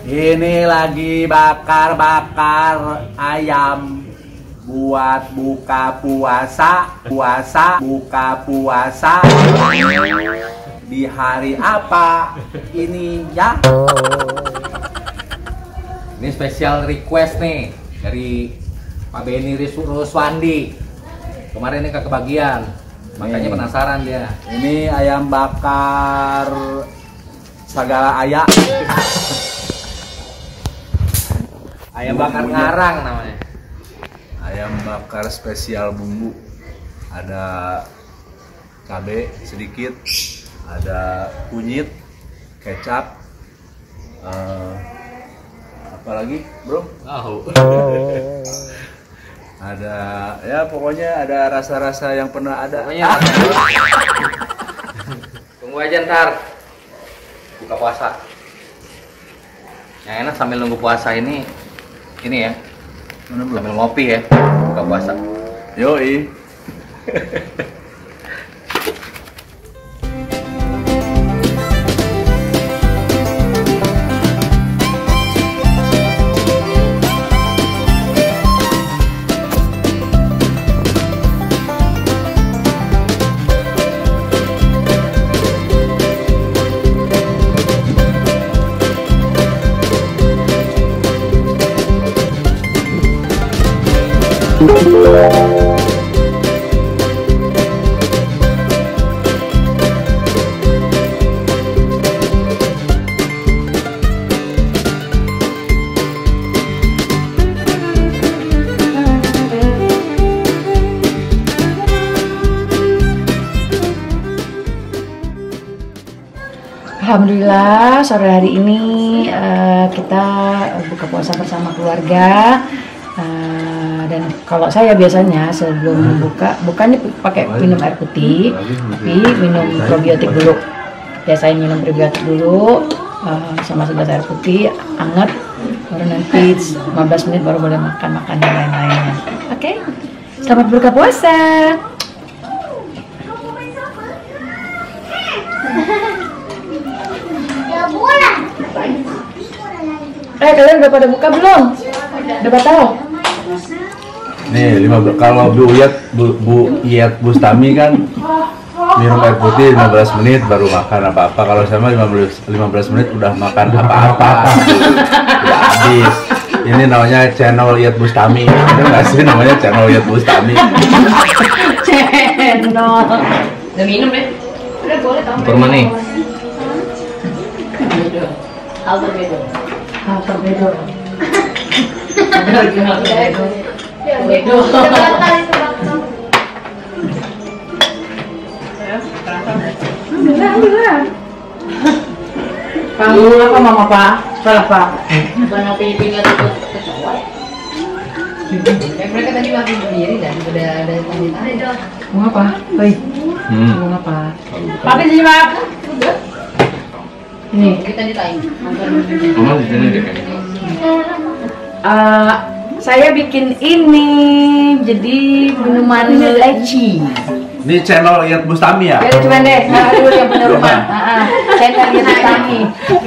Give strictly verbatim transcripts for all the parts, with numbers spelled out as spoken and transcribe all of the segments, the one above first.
Ini lagi bakar-bakar ayam buat buka puasa, puasa, buka puasa. Di hari apa ini ya? Ini spesial request nih dari Pak Benny Ruswandi. Kemarin ini kebagian, makanya penasaran dia. Ini ayam bakar segala ayak. Ayam bakar ngarang namanya. Ayam bakar spesial bumbu. Ada cabai sedikit, ada kunyit, kecap, uh, apa lagi, bro? Oh. Ada, ya pokoknya ada rasa-rasa yang pernah ada. Pokoknya ah. Tunggu aja ntar buka puasa. Yang enak sambil nunggu puasa ini, ini ya, sambil ngopi ya, buka puasa. Yoi. Alhamdulillah sore hari ini uh, kita buka puasa bersama keluarga. Uh, dan kalau saya biasanya sebelum buka bukannya pakai minum air putih, tapi minum probiotik dulu. Biasanya minum probiotik dulu uh, sama segelas air putih hangat, baru nanti lima belas menit baru boleh makan makan dan lain-lainnya. Oke, okay? Selamat berbuka puasa. Eh, kalian udah pada buka belum? Udah batal? Nih, lima kalau Bu Iyat, Bu, Bu Iyat Bustami kan minum air putih lima belas menit baru makan apa-apa. Kalau sama lima belas menit udah makan apa-apa. Udah habis. Ini namanya channel Iyat Bustami. Ada nggak sih namanya channel Iyat Bustami? Channel. Udah minum deh. Udah boleh tahu. Kurma nih. Alter bedo. Alter bedo. Ada lagi alter bedo. Bedo. Alhamdulillah. Kamu apa mama Pak? Salah Pak. Bukan pilih-pilih atau kecoa. Mereka tadi lagi berdiri dan udah ada tadi dong. Mau apa? Hei. Hmm. Mau apa? Pakai sih Pak. Udah. Nih kita ditanya. Mama di sini deh. Uh, saya bikin ini jadi minuman leci. Ini channel Iyat Bustami ya? Ya cuman deh, nah, dulu yang bener rumah. Uh, channel Iyat Bustami.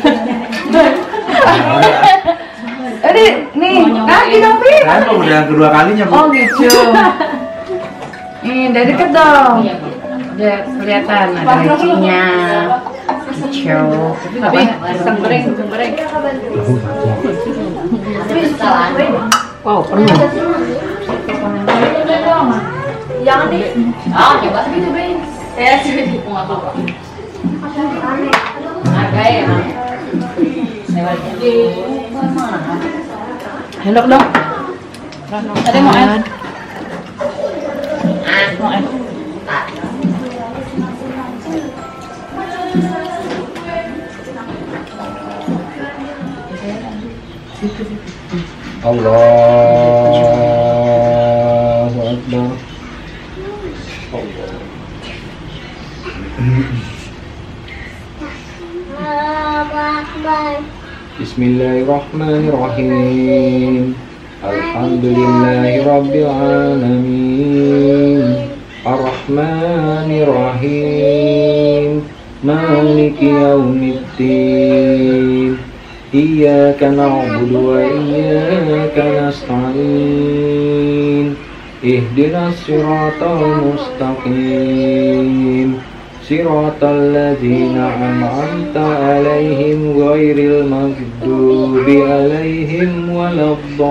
Ini nih, ah kita pilih. Kan udah yang kedua kalinya Bu. Oh gitu. Nih dari dekat dong. Udah kelihatan ada lecinya. Hijau. Tapi sembreng, sembreng. Wow, penuh. Jangan deh. Ah, coba tapi cobain. Saya sih di bunga apa? Harga ya. Enak dong. Ada mau air? Ah, mau air. Allahu Akbar. Bismillahirrahmanirrahim. Alhamdulillahirabbil alamin. Ar-Rahmanirrahim. Maliki yaumiddin. إياك نعبد وإياك نستعين اهدنا الصراط المستقيم صراط الذين أنعمت عليهم غير المغضوب عليهم ولا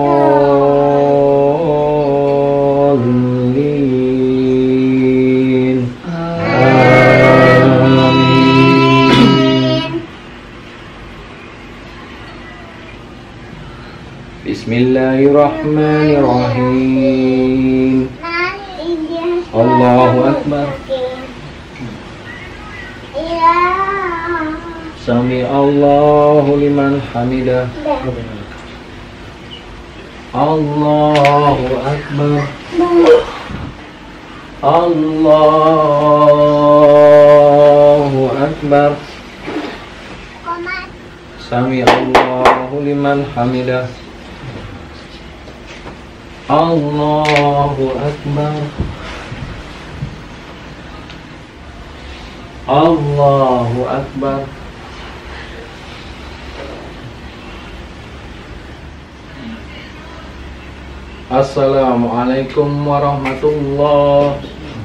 الضالين آمين. بسم الله الرحمن الرحيم. الله أكبر. Sami Allahu liman hamidah. Allahu Akbar. Allahu Akbar. Sami Allahu liman hamidah. Allahu Akbar. Allahu Akbar. Assalamualaikum warahmatullah.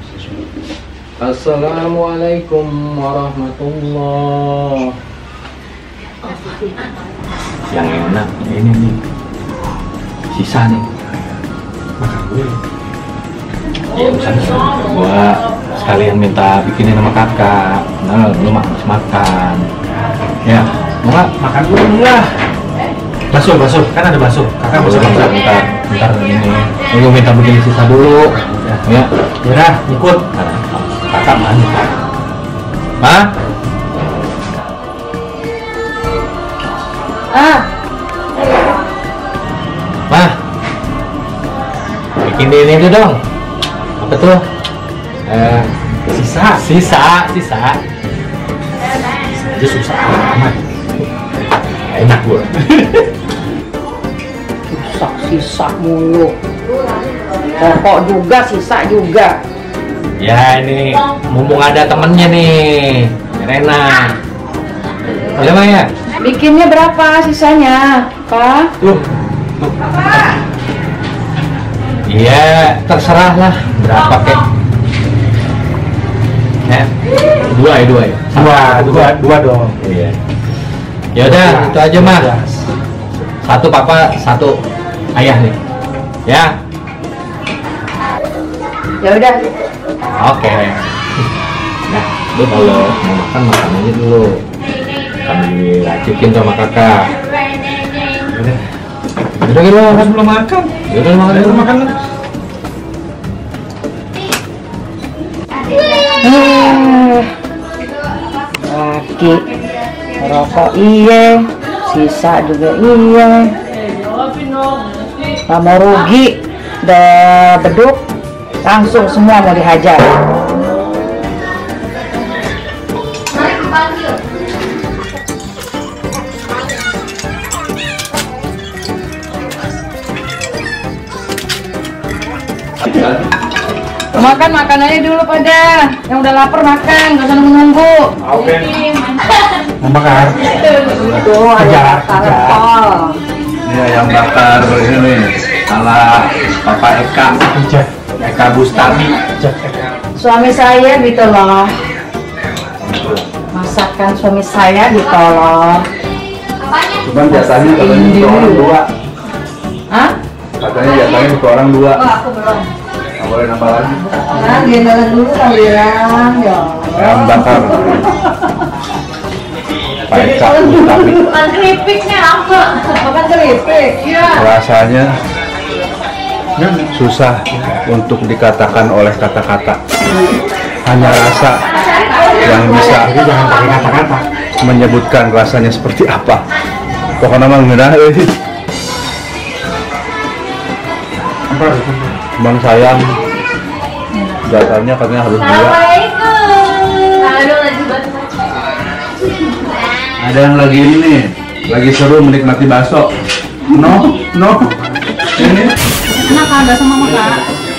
Assalamualaikum warahmatullah. Yang enak ini nih, sisa nih. Makan gue. Ya misalnya gua sekalian minta bikinin sama kakak. Nah, lu harus makan. Ya, mau nggak makan dulu lah. Bakso, bakso, kan ada bakso. Kakak bakso bentar, bentar, bentar ini. Ini gue minta begini sisa dulu. Ya, ya, ikut. Nah, kakak mana? Hah? Ah, Mah, bikin ini itu dong. Apa tuh? Eh, sisa, sisa, sisa. Itu susah amat. Enak gue. sisa sisa mulu. Pokok juga sisa juga. Ya ini mumpung ada temennya nih, Rena. Ya Mah ya. Bikinnya berapa sisanya, Pak? Tuh, tuh. Iya, terserah lah berapa kek. Ya, dua ya dua ya. Dua, dua, dua dong. Iya. Ya udah, itu aja Mah. Satu papa, satu ayah nih. Ya. Ya udah. Oke. Nah, lu kalau mau makan makan aja dulu. Kami diracikin sama kakak. Udah. Udah gitu kan belum makan. Ya udah makan dulu makan lah. Eh, Laki rokok iya, sisa juga iya. Gak mau rugi, udah beduk, langsung semua mau dihajar. Makan makan aja dulu pada, yang udah lapar makan, gak usah nunggu-nunggu. Oke. Mau makan? Tuh ada kol. Ini ayam bakar ini ala Papa Eka, Ijak, Eka Bustami. Ijak. Suami saya ditolong. Masakan suami saya ditolong. Cuman jatahnya katanya untuk orang dua. Hah? Katanya jatahnya untuk orang dua. Oh, aku belum. Nggak boleh nambah lagi. Nah, gendongan dulu kali ya. Ya. Ayam bakar. Pak Eka Bustami. Makan keripiknya apa? Makan keripik. Iya. Rasanya susah untuk dikatakan oleh kata-kata. Hanya rasa yang bisa Jangan pakai kata-kata. menyebutkan rasanya seperti apa. Pokoknya mah ngedah euy. Bang sayang jatahnya katanya harus dua. Ada yang lagi ini nih, lagi seru menikmati bakso. No, no. Ini Enak kan bakso mama Kak?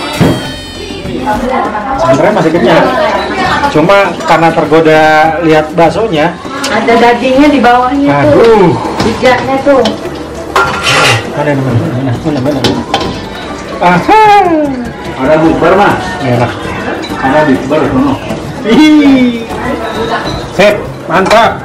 Sebenarnya masih kenyang. Cuma karena tergoda lihat baksonya. Ada dagingnya di bawahnya tuh. Aduh. Bijaknya tuh. Ada yang mana? Mana? Mana? Mana? Aha. Ada bukber mah. Merah. Ada bukber sono. Ih. Set, mantap.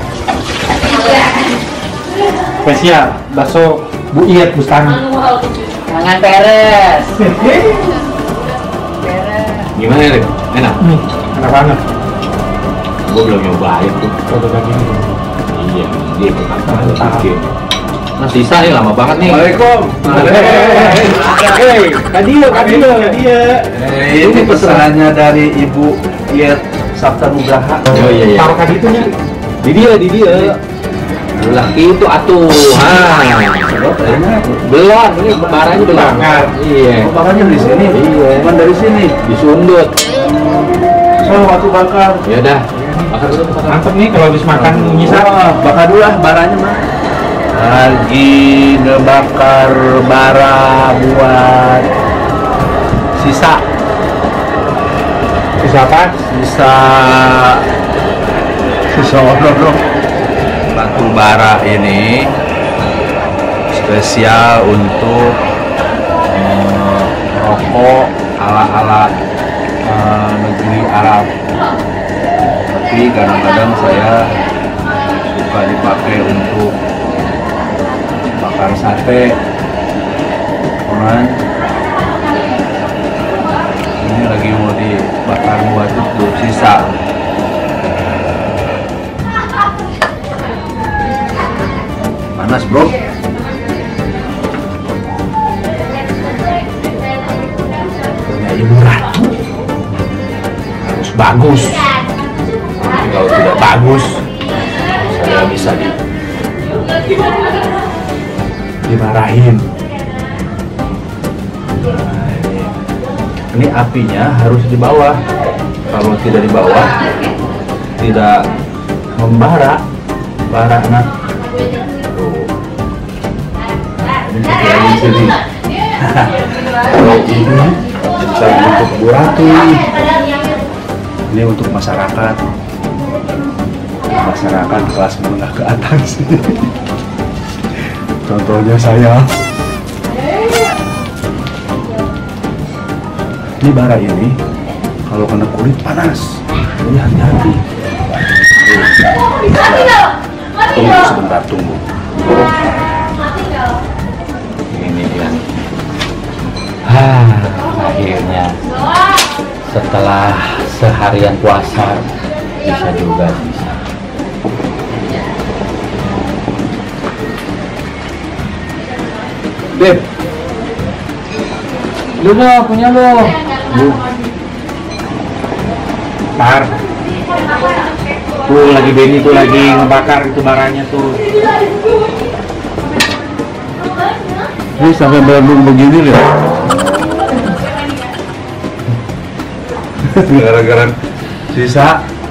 Spesial bakso Bu Iyet Bustami. Jangan beres. Beres. Gimana ya, Rik? Enak? Nih, enak banget. Gue belum nyobain tuh. Coba daging. Iya, dia tuh kata bikin. Nah, sisa nih lama banget nih. Waalaikum. Hei, tadi ya, tadi ya, tadi ya. Eh, ini pesanannya dari Ibu Iyet Sabta Nugraha. Oh iya iya. Taruh tadi itu nya. Di dia, di dia. Laki itu atuh. Ha. Belum, ini barangnya belum. Bakar. Iya. Oh, bakarnya di sini. Iya. Bukan dari sini. Disundut. So, waktu bakar. Ya udah. Bakar dulu, bakar. Mantep nih kalau habis makan nyisa. Wah, bakar dulu lah baranya mah. Lagi ngebakar bara buat sisa. Bisa apa? Sisa sisa ono batu bara ini spesial untuk eh, rokok ala-ala eh, negeri Arab. Tapi kadang-kadang saya suka dipakai untuk bakar sate. Orang ini lagi mau dibakar buat itu sisa. Panas bro. Punya ibu ratu harus bagus. Tapi kalau tidak bagus, saya bisa di dimarahin. Nah, ini. Ini apinya harus di bawah. Kalau tidak di bawah, tidak membara, bara anak. Ini lagi sini. Kalau ini bisa untuk Bu Ratu. Ini untuk masyarakat. Masyarakat kelas menengah ke atas. Contohnya saya. Ini bara ini kalau kena kulit panas. Jadi hati-hati. Tunggu sebentar, tunggu. Ini dia. Hah, akhirnya setelah seharian puasa bisa juga bisa. Beb, Lu no, punya lu. Tar. Tuh lagi Benny tuh lagi ngebakar itu baranya tuh. ini sampai berendung begini loh. Gara-gara sisa